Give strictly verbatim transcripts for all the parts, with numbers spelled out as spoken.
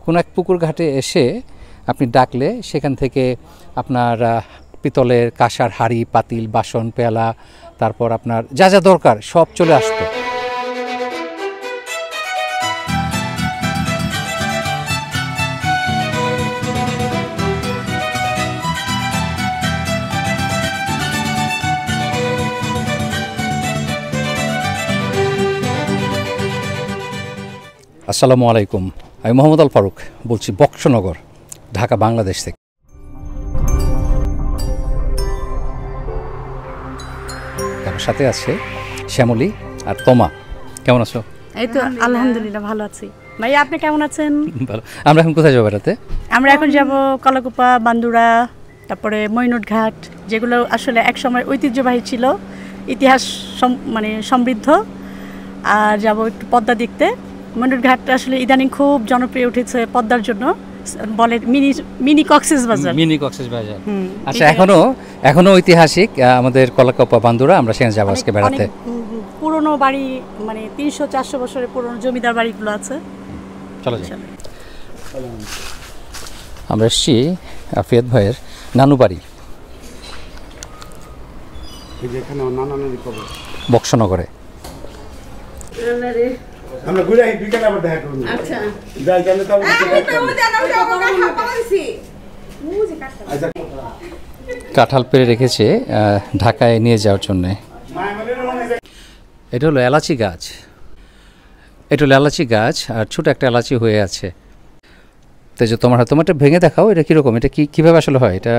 কোনো এক পুকুর ঘাটে এসে আপনি ডাকলে সেখান থেকে আপনার পিতলের কাঁসার হাঁড়ি পাতিল বাসন পেয়ালা তারপর আপনার যা যা দরকার সব চলে আসতো। আসসালামু আলাইকুম, আমি মোহাম্মদ আল ফারুক বলছি বক্সনগর, ঢাকা, বাংলাদেশ থেকে। আমার সাথে আছে শ্যামলী আর তমা। কেমন আছো? এই তো আলহামদুলিল্লাহ ভালো আছি। ভাইয়া আপনি কেমন আছেন? ভালো। আমরা এখন কোথায় যাবো বেড়াতে? আমরা এখন যাব কলাকুপা, বান্দুরা, তারপরে মইনুট ঘাট, যেগুলো আসলে একসময় ঐতিহ্যবাহী ছিল, ইতিহাস মানে সমৃদ্ধ। আর যাব একটু পদ্মা দেখতে। মইনুট ঘাটটা আসলে ইদানিং খুব জনপ্রিয় উঠেছে পদ্মার জন্য, বলে mini mini Cox's Bazar. Mini Cox's Bazar. আচ্ছা, এখনো এখনো ঐতিহাসিক আমাদের কলাকুপা বান্দুরা, আমরা সেখানে যাবো আজকে বেড়াতে। পুরনো বাড়ি, মানে তিনশো চারশো বছরের পুরনো জমিদার বাড়িগুলো আছে। চলো যাই। আমরা এসেছি আফিয়াত ভাইয়ের নানু বাড়ি, বক্সনগরে। আমরা ঘুরে আসি, বিকেলে আবার দেখা করব। আচ্ছা যাই, গেলে তো কাঁঠাল পেড়ে রেখেছে ঢাকায় নিয়ে যাওয়ার জন্যে। এটা হলো এলাচি গাছ, এটা হলো এলাচি গাছ আর ছোটো একটা এলাচি হয়ে আছে। তো যে তোমার তোমার এটা ভেঙে দেখাও, এটা কীরকম, এটা কি কীভাবে আসলে হয়? এটা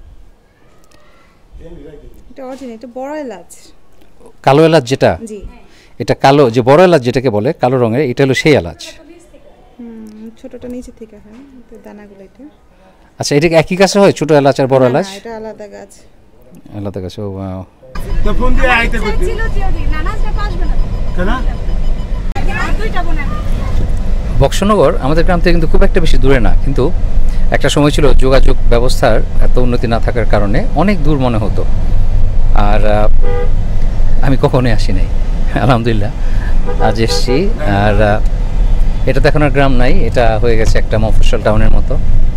এটা বড় এলাচ, কালো এলাচ যেটা, এটা কালো যে বড় এলাচ যেটাকে বলে কালো রঙের, এটা হলো সেই এলাচ। ছোটটা নিচে থেকে হয়, দানাগুলো এটা। আচ্ছা, এটা একই গাছে হয় ছোট এলাচ আর বড় এলাচ? এটা আলাদা গাছ, আলাদা গাছ। ও তো ফোন দিয়ে আইতে কইতে ছিল টিওডি নানাজটা পাসবে না কেন? দুইটা বোন। বক্সনগর আমাদের গ্রাম থেকে কিন্তু খুব একটা বেশি দূরে না, কিন্তু একটা সময় ছিল যোগাযোগ ব্যবস্থার এত উন্নতি না থাকার কারণে অনেক দূর মনে হতো। আর আমি কখনোই আসি নাই, আলহামদুলিল্লাহ আজ এসছি। আর এটা তো এখন আর গ্রাম নাই, এটা হয়ে গেছে একটা মফস্বল টাউনের মতো।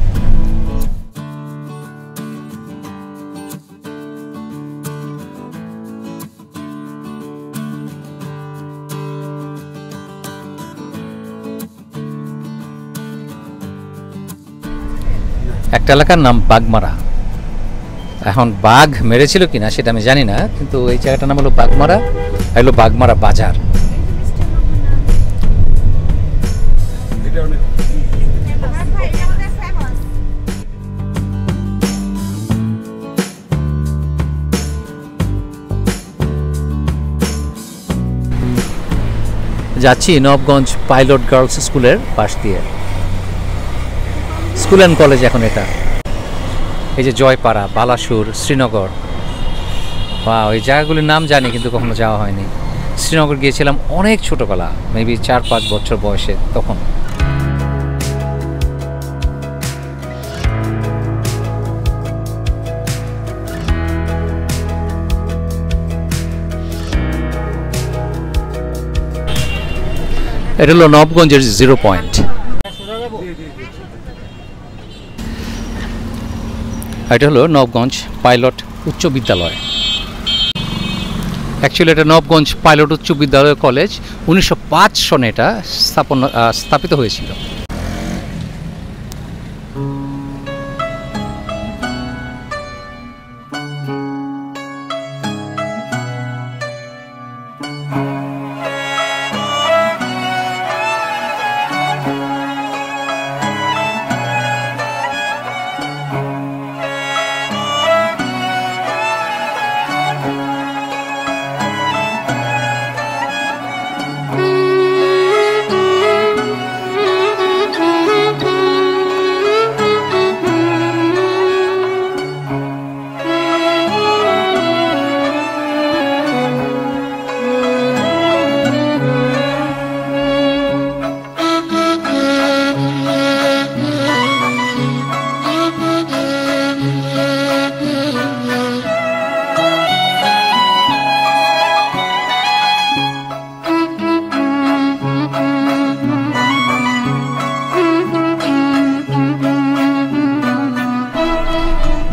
একটা এলাকার নাম বাগমারা। এখন বাঘ মেরেছিল কিনা সেটা আমি জানি না, কিন্তু এই জায়গাটার নাম হলো বাগমারা, হলো বাগমারা বাজার। যাচ্ছি নবগঞ্জ পাইলট গার্লস স্কুলের পাশ দিয়ে, স্কুল অ্যান্ড কলেজ এখন এটা। এই যে জয়পাড়া, বালাসুর, শ্রীনগর, বা ওই জায়গাগুলির নাম জানি কিন্তু কখনো যাওয়া হয়নি। শ্রীনগর গিয়েছিলাম অনেক ছোটোবেলা, মেবি চার পাঁচ বছর বয়সে, তখন। এটা হলো নবগঞ্জের জিরো পয়েন্ট। এটা হলো নবগঞ্জ পাইলট উচ্চ বিদ্যালয়। অ্যাকচুয়ালি এটা নবগঞ্জ পাইলট উচ্চ বিদ্যালয় কলেজ, উনিশশো পাঁচ সনে এটা স্থাপন স্থাপিত হয়েছিল।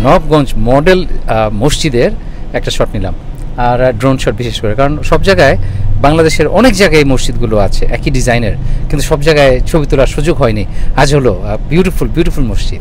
নবাবগঞ্জ মডেল মসজিদের একটা শট নিলাম, আর ড্রোন শট বিশেষ করে, কারণ সব জায়গায় বাংলাদেশের অনেক জায়গায় এই মসজিদগুলো আছে একই ডিজাইনের, কিন্তু সব জায়গায় ছবি তোলার সুযোগ হয়নি। আজ হলো বিউটিফুল বিউটিফুল মসজিদ।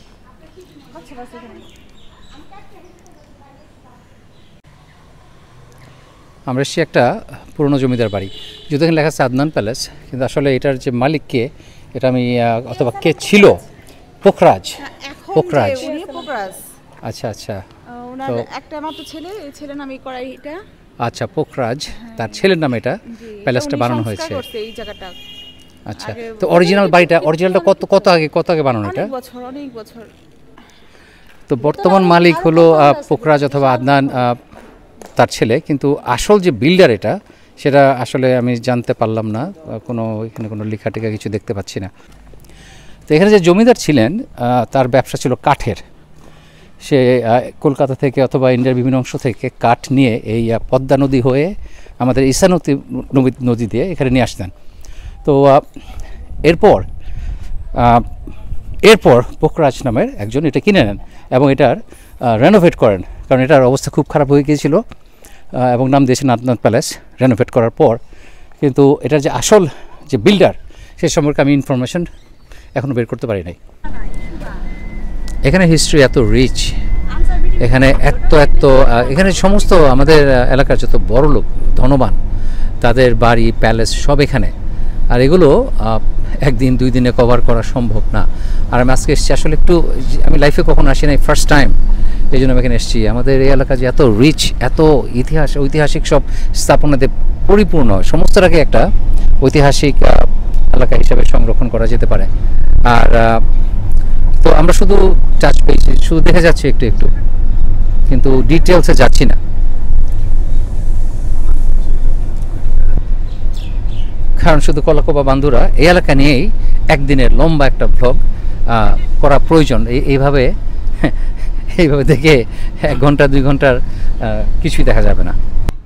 আমরা এসেছি একটা পুরনো জমিদার বাড়ি, যদি এখানে লেখা আছে আদনান প্যালেস, কিন্তু আসলে এটার যে মালিক কে এটা আমি অথবা কে ছিল, পোখরাজ। পোখরাজ, আচ্ছা আচ্ছা, ওনার একটা মাত্র ছেলে, এই ছেলের নামে করা এটা। আচ্ছা, পোখরাজ তার ছেলের নামে এটা প্যালেসটা বানানো হয়েছে এই জায়গাটা। আচ্ছা, তো অরিজিনাল বাড়িটা, অরিজিনালটা কত কত আগে কত আগে বানানো এটা? অনেক বছর, অনেক বছর। তো বর্তমান মালিক হলো পোখরাজ অথবা আদনান তার ছেলে, কিন্তু আসল যে বিল্ডার এটা সেটা আসলে আমি জানতে পারলাম না, কোনো এখানে কোনো লেখা টেখা কিছু দেখতে পাচ্ছি না। তো এখানে যে জমিদার ছিলেন তার ব্যবসা ছিল কাঠের। সে কলকাতা থেকে অথবা ইন্ডিয়ার বিভিন্ন অংশ থেকে কাঠ নিয়ে এই পদ্মা নদী হয়ে আমাদের ঈশা নদী নদী দিয়ে এখানে নিয়ে আসতেন। তো এরপর এরপর পোখরাজ নামের একজন এটা কিনে নেন এবং এটার রেনোভেট করেন, কারণ এটার অবস্থা খুব খারাপ হয়ে গিয়েছিল, এবং নাম দিয়েছেন আদনান প্যালেস। রেনোভেট করার পর কিন্তু এটার যে আসল যে বিল্ডার সে সম্পর্কে আমি ইনফরমেশন এখনও বের করতে পারি নাই। এখানে হিস্ট্রি এত রিচ, এখানে এত এত এখানে সমস্ত আমাদের এলাকার যত বড় লোক ধনবান তাদের বাড়ি প্যালেস সব এখানে, আর এগুলো একদিন দুই দিনে কভার করা সম্ভব না। আর আমি আজকে এসেছি আসলে একটু, আমি লাইফে কখনো আসি নাই, ফার্স্ট টাইম, এই জন্য আমি এখানে এসেছি। আমাদের এই এলাকা যে এত রিচ, এত ইতিহাস, ঐতিহাসিক সব স্থাপনাতে পরিপূর্ণ, সমস্তটাকে একটা ঐতিহাসিক এলাকা হিসাবে সংরক্ষণ করা যেতে পারে। আর তো আমরা শুধু টাচ পেয়েছি, শুধু দেখে যাচ্ছি একটু একটু, কিন্তু ডিটেলসে যাচ্ছি না, কারণ শুধু কলাকোপা বান্দুরা এই এলাকা নিয়েই একদিনের লম্বা একটা ব্লগ করা প্রয়োজন। এইভাবে এইভাবে দেখে এক ঘন্টা দুই ঘন্টার কিছুই দেখা যাবে না।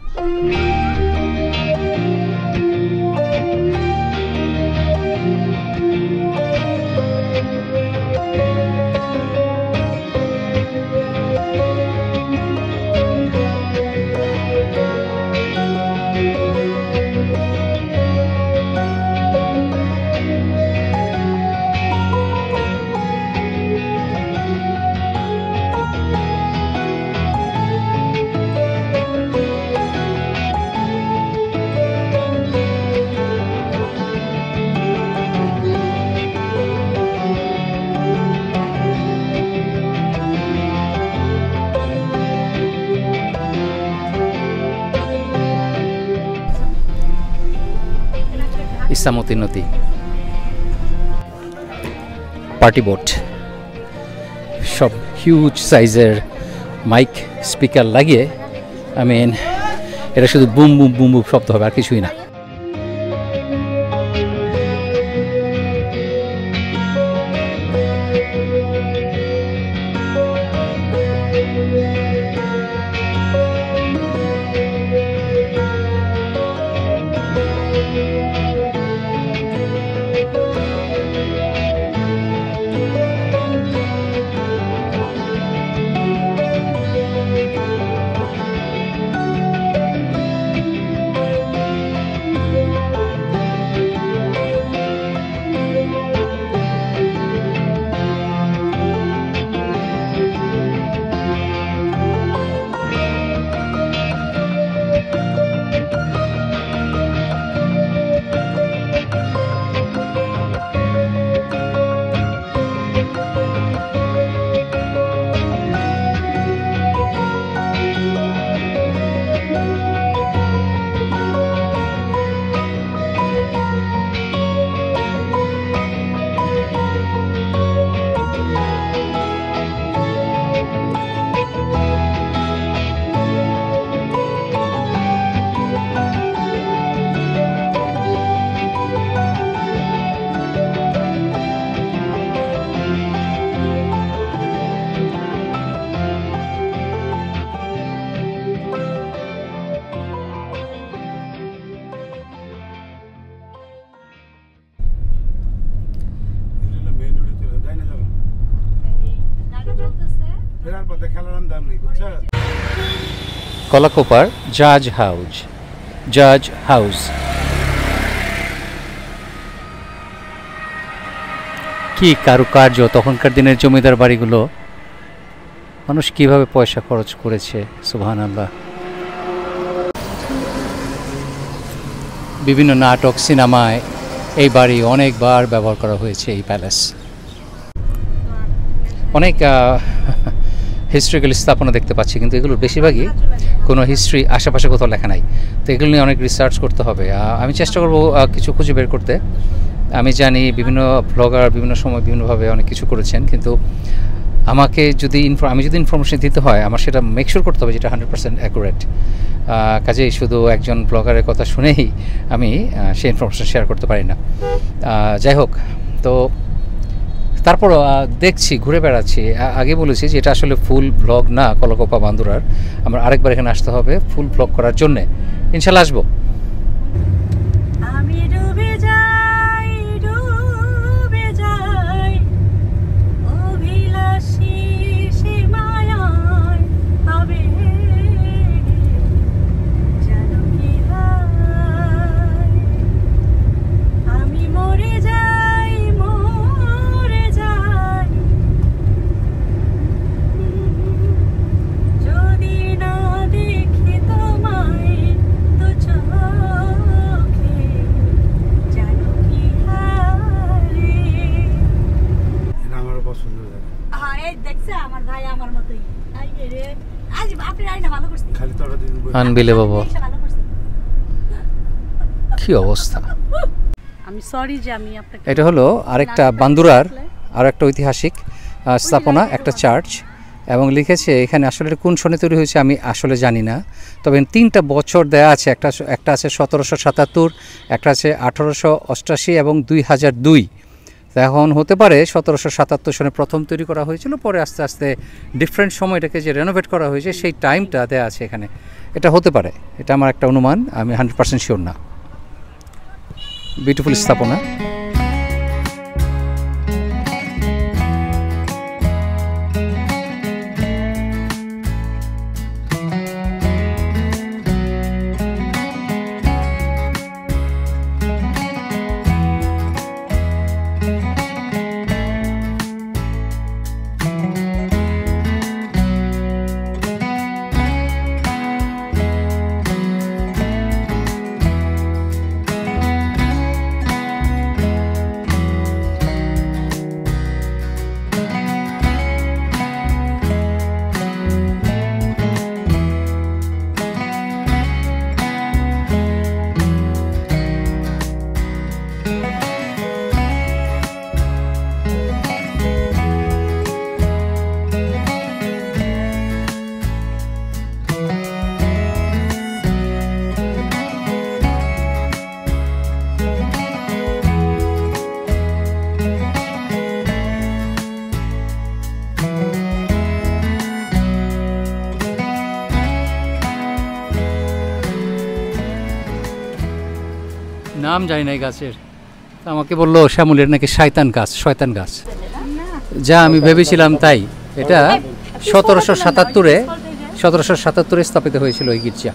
ইসামতি নদী, পার্টি বোট, সব হিউজ সাইজের মাইক স্পিকার লাগিয়ে, আই মিন এটা শুধু বুম বুম বুম বুম শব্দ হবে, আর কিছুই না। ফেরার পথে খেলার দাম নেই বুঝছো কলাকোপার জাজ হাউস জাজ হাউস কি কারুকার্য তখনকার দিনের জমিদার বাড়িগুলো মানুষ কিভাবে পয়সা খরচ করেছে সুবহানাল্লাহ বিভিন্ন নাটক সিনেমায় এই বাড়ি অনেকবার ব্যবহার করা হয়েছে এই প্যালেস অনেক হিস্ট্রিক্যাল স্থাপনা দেখতে পাচ্ছি কিন্তু এগুলোর বেশিরভাগই কোনো হিস্ট্রি আশেপাশে কোথাও লেখা নাই তো এগুলো নিয়ে অনেক রিসার্চ করতে হবে আমি চেষ্টা করব কিছু খুঁজে বের করতে আমি জানি বিভিন্ন ব্লগার বিভিন্ন সময় বিভিন্নভাবে অনেক কিছু করেছেন কিন্তু আমাকে যদি আমি যদি ইনফরমেশন দিতে হয় আমার সেটা মেক শিওর করতে হবে যেটা হান্ড্রেড পার্সেন্ট অ্যাকুরেট কাজেই শুধু একজন ব্লগারের কথা শুনেই আমি সেই ইনফরমেশন শেয়ার করতে পারি না যাই হোক তো তারপর দেখছি ঘুরে বেড়াচ্ছি আগে বলেছি যে এটা আসলে ফুল ব্লগ না কলাকোপা বান্দুরার আমার আরেকবার এখানে আসতে হবে ফুল ব্লগ করার জন্যে ইনশাল্লাহ আসবো আনবিলিভেবল কি অবস্থা আমি সরি যে আমি আপনাকে এটা হলো আরেকটা বান্দুরার আর একটা ঐতিহাসিক স্থাপনা একটা চার্চ এবং লিখেছে এখানে আসলে কোন সনে তৈরি হয়েছে আমি আসলে জানি না তবে তিনটা বছর দেয়া আছে একটা একটা আছে সতেরোশো সাতাত্তর একটা আছে আঠারোশো অষ্টাশি এবং দুই হাজার দুই এখন হতে পারে সতেরোশো সাতাত্তর সনে প্রথম তৈরি করা হয়েছিল পরে আস্তে আস্তে ডিফারেন্ট সময় এটাকে যে রেনোভেট করা হয়েছে সেই টাইমটা দেওয়া আছে এখানে এটা হতে পারে এটা আমার একটা অনুমান আমি হান্ড্রেড পার্সেন্ট শিওর না বিউটিফুল স্থাপনা নাম জানি না এই গাছের আমাকে বললো শ্যামলের নাকি শয়তান গাছ শয়তান গাছ যা আমি ভেবেছিলাম তাই এটা সতেরোশো সাতাত্তরে সতেরোশো সাতাত্তরে স্থাপিত হয়েছিল এই গির্জা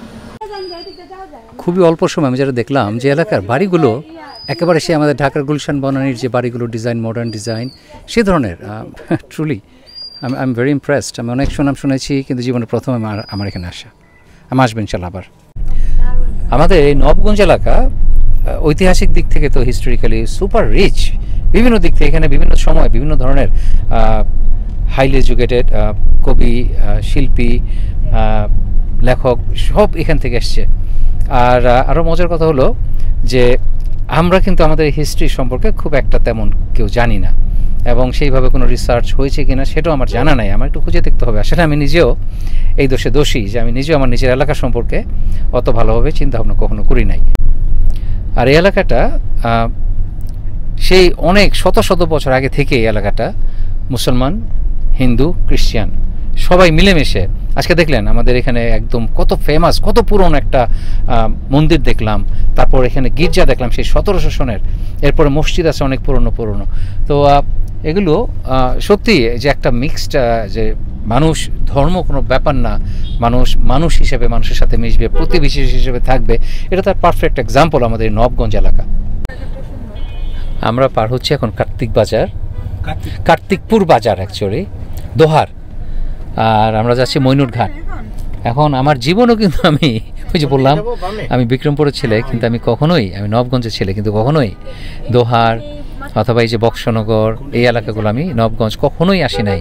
খুবই অল্প সময় আমি যেটা দেখলাম যে এলাকার বাড়িগুলো একেবারে সে আমাদের ঢাকার গুলশান বনানীর যে বাড়িগুলো ডিজাইন মডার্ন ডিজাইন সে ধরনের ট্রুলি আমি আই এম ভেরি ইমপ্রেসড আমি অনেক সুনাম শুনেছি কিন্তু জীবনে প্রথম আমার আমার এখানে আসা আমি আসবেন ইনশাল্লাহ আবার আমাদের এই নবগঞ্জ এলাকা ঐতিহাসিক দিক থেকে তো হিস্টোরিক্যালি সুপার রিচ বিভিন্ন দিক থেকে এখানে বিভিন্ন সময় বিভিন্ন ধরনের হাইলি এডুকেটেড কবি শিল্পী লেখক সব এখান থেকে এসছে আর আরও মজার কথা হলো যে আমরা কিন্তু আমাদের হিস্ট্রি সম্পর্কে খুব একটা তেমন কেউ জানি না এবং সেইভাবে কোনো রিসার্চ হয়েছে কিনা সেটাও আমার জানা নাই আমার একটু খুঁজে দেখতে হবে আসলে আমি নিজেও এই দোষে দোষী যে আমি নিজেও আমার নিজের এলাকা সম্পর্কে অত ভালোভাবে চিন্তাভাবনা কখনো করি নাই আর এই এলাকাটা সেই অনেক শত শত বছর আগে থেকে এই এলাকাটা মুসলমান হিন্দু খ্রিস্টান সবাই মিলেমিশে আজকে দেখলেন আমাদের এখানে একদম কত ফেমাস কত পুরনো একটা মন্দির দেখলাম তারপর এখানে গির্জা দেখলাম সেই সতেরোশো সনের এরপরে মসজিদ আছে অনেক পুরনো পুরনো তো এগুলো সত্যি যে একটা মিক্সড যে মানুষ ধর্ম কোনো ব্যাপার না, মানুষ মানুষ হিসেবে মানুষের সাথে মিশবে, প্রতিবেশী হিসেবে থাকবে, এটা তার পারফেক্ট এক্সাম্পল আমাদের এই নবগঞ্জ এলাকা। আমরা পার হচ্ছি এখন কার্তিক বাজার, কার্তিকপুর বাজার অ্যাকচুয়ালি, দোহার। আর আমরা যাচ্ছি মইনুট ঘাট। এখন আমার জীবনও কিন্তু আমি ওই যে বললাম আমি বিক্রমপুরের ছেলে, কিন্তু আমি কখনোই, আমি নবগঞ্জের ছেলে, কিন্তু কখনোই দোহার অথবা এই যে বক্সনগর এই এলাকাগুলো আমি নবগঞ্জ কখনোই আসি নাই।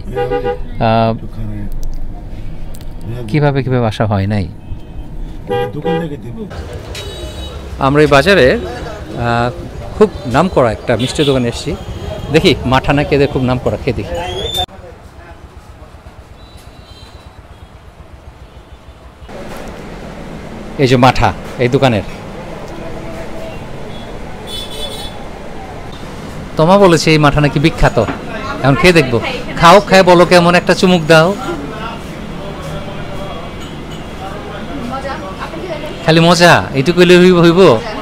কিভাবে কিভাবে আসা হয় নাই। আমরা এই বাজারে খুব নাম করা একটা মিষ্টি দোকানে এসেছি, দেখি মাঠা নাকি এদের খুব নাম করা, খেয়ে দেখি। এই যে মাঠা এই দোকানের, তোমা বলেছে এই মাঠা নাকি বিখ্যাত, এখন খেয়ে দেখবো। খাও, খায় বলো কেমন, একটা চুমুক দাও। খালি মজা, এইটুকু হইব হইব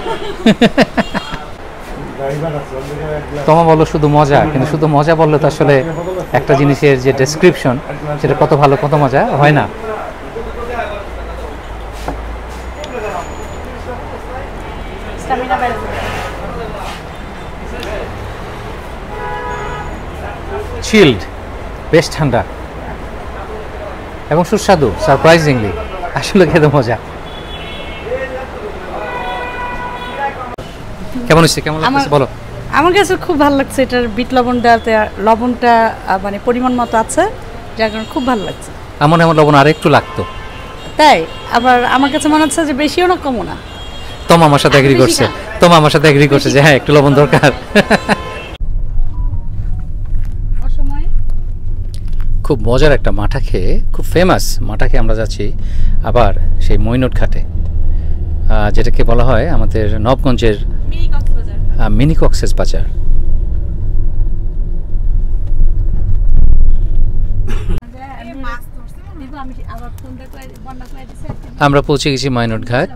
তোমা বলো শুধু মজা, কিন্তু শুধু মজা বললে তো আসলে একটা জিনিসের যে ডেসক্রিপশন সেটা কত ভালো কত মজা হয় না। চিল্ড, বেশ ঠান্ডা এবং সুস্বাদু, সারপ্রাইজিংলি আসলে খেতে মজা। কেমন হচ্ছে, কেমন লাগছে বলো? আমার কাছে খুব ভালো লাগছে, এটার বিট লবণ দেওয়াতে লবণটা মানে পরিমাণ মতো আছে, যার কারণে খুব ভালো লাগছে। এমন এমন লবণ আর একটু লাগতো, তাই আবার আমার কাছে মনে হচ্ছে যে বেশিও না কমও না। তোমা আমার সাথে এগ্রি করছে, তোমা আমার সাথে এগ্রি করছে যে হ্যাঁ একটু লবণ দরকার। খুব মজার একটা মাঠা খেয়ে, খুব ফেমাস মাঠা খেয়ে আমরা যাচ্ছি আবার সেই মইনুট ঘাটে, যেটাকে বলা হয় আমাদের নবগঞ্জের মিনি কক্সেস বাজার। আমরা পৌঁছে গেছি মইনুট ঘাট।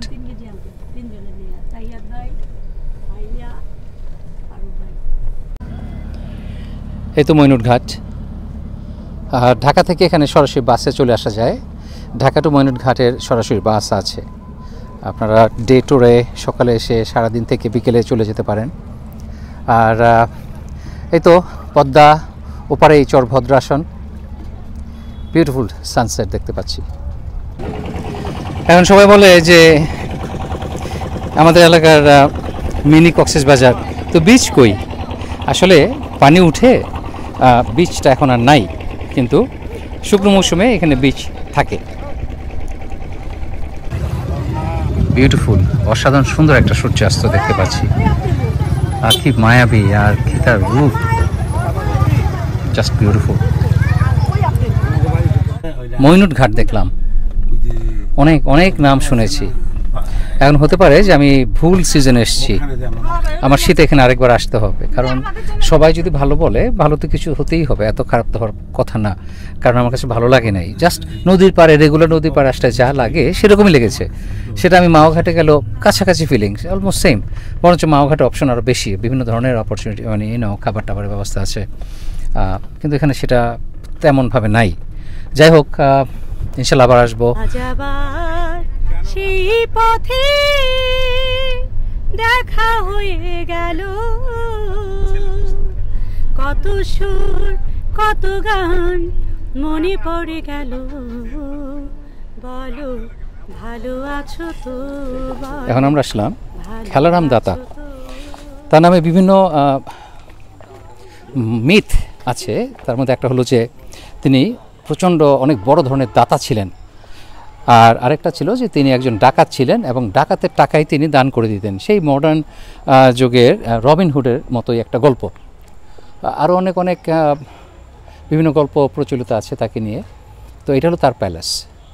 এই তো মইনুট ঘাট। আর ঢাকা থেকে এখানে সরাসরি বাসে চলে আসা যায়, ঢাকা টু মইনুট ঘাটের সরাসরি বাস আছে। আপনারা ডে টুরে সকালে এসে সারাদিন থেকে বিকেলে চলে যেতে পারেন। আর এই তো পদ্মা ওপারে এই চর ভদ্রাসন, বিউটিফুল সানসেট দেখতে পাচ্ছি। এখন সবাই বলে যে আমাদের এলাকার মিনি কক্সেস বাজার, তো বিচ কই? আসলে পানি উঠে বিচটা এখন আর নাই, কিন্তু শুকনো মৌসুমে এখানে বিচ থাকে। বিউটিফুল, অসাধারণ সুন্দর একটা সূর্যাস্ত দেখতে পাচ্ছি, আর কি মায়াবী, আর কি তার রূপ, জাস্ট বিউটিফুল। মইনুট ঘাট দেখলাম, অনেক অনেক নাম শুনেছি। এখন হতে পারে যে আমি ভুল সিজনে এসেছি, আমার শীতে এখানে আরেকবার আসতে হবে, কারণ সবাই যদি ভালো বলে ভালো তো কিছু হতেই হবে, এত খারাপ তো হওয়ার কথা না। কারণ আমার কাছে ভালো লাগে নাই, জাস্ট নদীর পাড়ে রেগুলার নদীর পাড়ে আসতে যা লাগে সেরকমই লেগেছে। সেটা আমি মাওঘাটে গেল কাছাকাছি ফিলিংস, অলমোস্ট সেম, বরঞ্চ মাওঘাটে অপশন আরও বেশি, বিভিন্ন ধরনের অপরচুনিটি, মানে ইউনো খাবার টাবারের ব্যবস্থা আছে, কিন্তু এখানে সেটা তেমনভাবে নাই। যাই হোক, ইনশাল্লাহ আবার আসবো। সেই পথে দেখা হয়ে গেল, কত সুর কত গান মনে পড়ে গেল, বলো ভালো আছো তো। এখন আমরা আসলাম খেলারাম দাতা, তার নামে বিভিন্ন মিথ আছে। তার মধ্যে একটা হলো যে তিনি প্রচণ্ড অনেক বড় ধরনের দাতা ছিলেন, আর আরেকটা ছিল যে তিনি একজন ডাকাত ছিলেন এবং ডাকাতের টাকাই তিনি দান করে দিতেন। সেই মডার্ন যুগের রবিনহুডের মতোই একটা গল্প। আরও অনেক অনেক বিভিন্ন গল্প প্রচলিত আছে তাকে নিয়ে। তো এটা হলো তার প্যালেস।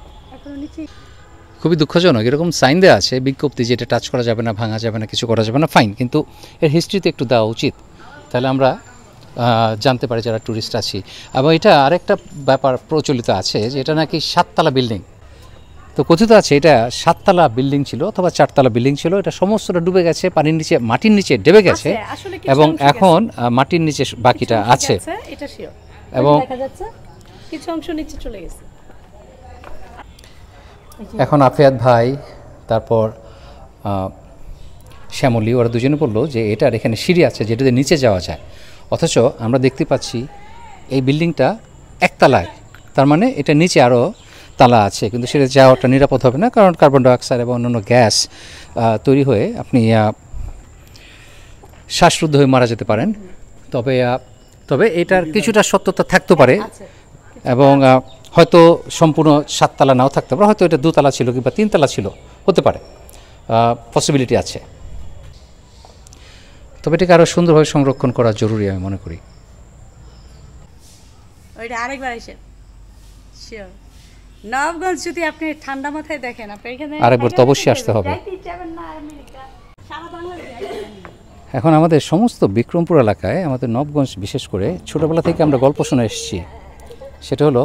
খুবই দুঃখজনক, এরকম সাইন দেওয়া আছে বিজ্ঞপ্তি যে এটা টাচ করা যাবে না, ভাঙা যাবে না, কিছু করা যাবে না, ফাইন, কিন্তু এর হিস্ট্রিতে একটু দেওয়া উচিত, তাহলে আমরা জানতে পারি যারা ট্যুরিস্ট আছি। এবং এটা আরেকটা ব্যাপার প্রচলিত আছে যে এটা নাকি সাততলা বিল্ডিং। তো কথিত আছে এটা সাততলা বিল্ডিং ছিল অথবা চারতলা বিল্ডিং ছিল, এটা সমস্তটা ডুবে গেছে, পানির নিচে মাটির নিচে ডেবে গেছে, এবং এখন মাটির নিচে বাকিটা আছে। এবং কিছু অংশ নিচে চলে গেছে। এখন আফিয়াত ভাই তারপর আহ, শ্যামলী ওরা দুজনে বললো যে এটার এখানে সিঁড়ি আছে যেটাতে নিচে যাওয়া যায়, অথচ আমরা দেখতে পাচ্ছি এই বিল্ডিংটা একতলায়, তার মানে এটা নিচে আরও তালা আছে, কিন্তু সেটা যাওয়াটা নিরাপদ হবে না, কারণ কার্বন ডাইঅক্সাইড এবং অন্যান্য গ্যাস আহ, তৈরি হয়ে আপনি আহ, শ্বাসরুদ্ধ হয়ে মারা যেতে পারেন। তবে আহ, তবে এটার কিছুটা সত্যতা থাকতে পারে এবং আহ, হয়তো সম্পূর্ণ সাততলা নাও থাকতে পারে, হয়তো এটা দুতলা ছিল কিংবা তিনতলা ছিল, হতে পারে, পসিবিলিটি আছে। তবে এটাকে আরও সুন্দরভাবে সংরক্ষণ করা জরুরি আমি মনে করি। ওইটা আরেকবার আসেন, শিওর। নবগঞ্জ যদি আপনি ঠান্ডা মাথায় দেখেন, আপনি এখানে আরেকবার তো অবশ্যই আসতে হবে। এখন আমাদের সমস্ত বিক্রমপুর এলাকায়, আমাদের নবগঞ্জ বিশেষ করে, ছোটোবেলা থেকে আমরা গল্প শুনে এসেছি, সেটা হলো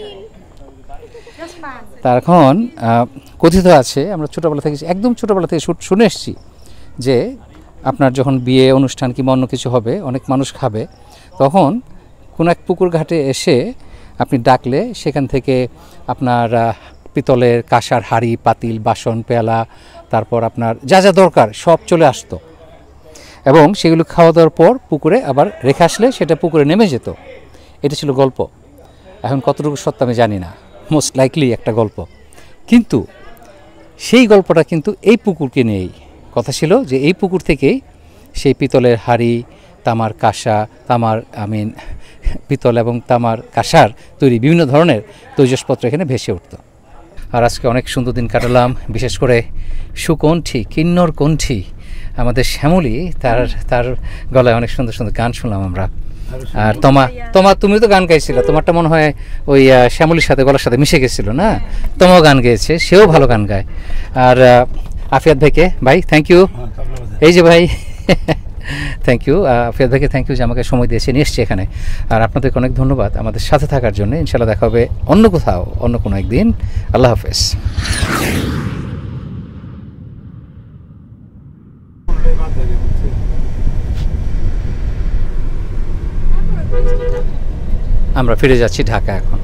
তার এখন আহ, কথিত আছে, আমরা ছোটোবেলা থেকে একদম ছোটোবেলা থেকে শু- শুনে এসেছি যে আপনার যখন বিয়ে অনুষ্ঠান কিংবা অন্য কিছু হবে, অনেক মানুষ খাবে, তখন কোনো এক পুকুর ঘাটে এসে আপনি ডাকলে সেখান থেকে আপনার আহ, পিতলের কাঁসার হাঁড়ি, পাতিল, বাসন, পেয়ালা, তারপর আপনার যা যা দরকার সব চলে আসতো এবং সেগুলো খাওয়া দাওয়ার পর পুকুরে আবার রেখে আসলে সেটা পুকুরে নেমে যেত। এটা ছিল গল্প। এখন কতটুকু সত্য আমি জানি না, মোস্ট লাইকলি একটা গল্প, কিন্তু সেই গল্পটা কিন্তু এই পুকুরকে নিয়েই কথা ছিল যে এই পুকুর থেকেই সেই পিতলের হাঁড়ি, তামার কাঁসা, তামার আই মিন পিতল এবং তামার কাঁসার তৈরি বিভিন্ন ধরনের তৈজসপত্র এখানে ভেসে উঠত। আর আজকে অনেক সুন্দর দিন কাটালাম, বিশেষ করে সুকণ্ঠী কিন্নর কণ্ঠী আমাদের শ্যামলী, তার তার গলায় অনেক সুন্দর সুন্দর গান শুনলাম আমরা। আর তোমা তোমা তুমি তো গান গাইছিল, তোমারটা মনে হয় ওই আহ, শ্যামলীর সাথে গলার সাথে মিশে গেছিল না? তোমাও গান গেয়েছে, সেও ভালো গান গায়। আর আহ, আফিয়াত ভাইকে, ভাই থ্যাংক ইউ, এই যে ভাই থ্যাংক ইউ, আফিয়াত ভাইকে থ্যাংক ইউ যে আমাকে সময় দিয়েছে, নিয়ে এসছে এখানে। আর আপনাদেরকে অনেক ধন্যবাদ আমাদের সাথে থাকার জন্য। ইনশাল্লাহ দেখা হবে অন্য কোথাও অন্য কোনো একদিন। আল্লাহ হাফেজ। আমরা ফিরে যাচ্ছি ঢাকা এখন।